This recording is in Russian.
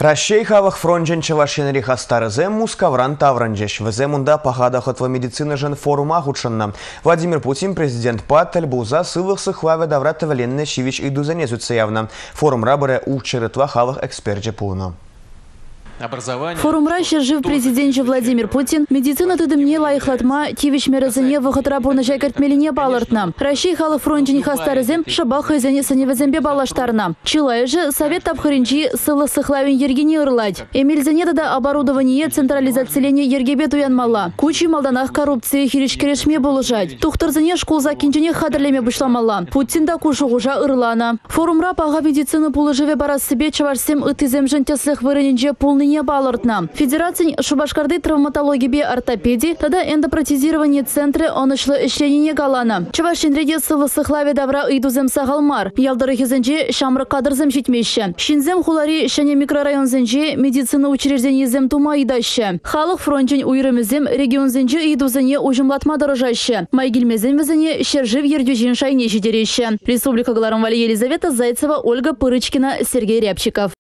Рашей хавах фронжен чавашенери хастарызем мускавран тавранжеш. Веземунда пахада хотва медицина жен форума худшанна. Владимир Путин, президент Паттель, буза сывых сыхваве даврата валенне шивич и дузанезуца явно. Форум рабаре учерытва хавах эксперджи пуна. Форум Раши жив президент Владимир Путин. Медицина тыдымне лайхлатма тивич меразыне вахатрапурна жайкартмелине балартна. Раши халық фронтин хастарызем шабах изене саневезембе балаштарна. Чилай же совет тапхаринчи сылы сыхлавин ергене ырлать. Эмильзене да оборудование централизацилене ергебе туянмала. Кучи малданах коррупции хиришкерешме болужать. Тухтарзене школ закинчене хадрлеме бышламала. Путин да кушугужа ырлана. Форум рапага медицина пулыжеве барас себе чаварсем ытызем жентеслых вырыненже полный балартна. Федерация Шубашкарды травматологии ортопедии, тогда эндопротезирование центры он ишло исчленение галана. Чавашин реде сылы сыхлаве добра идузем сагалмар. Ялдары хизенже шамры кадрзем щитмеще. Шинзем хулари шане микрорайон зенже медицина учреждение зем тума идаще. Халық фронтин уйрымызем регион зенже идузене ужимлатма дорожаще. Майгильмезем везене шержив ердюжин шайне жидереще. Республика Галарамвали Елизавета Зайцева, Ольга Пырычкина, Сергей Рябчиков.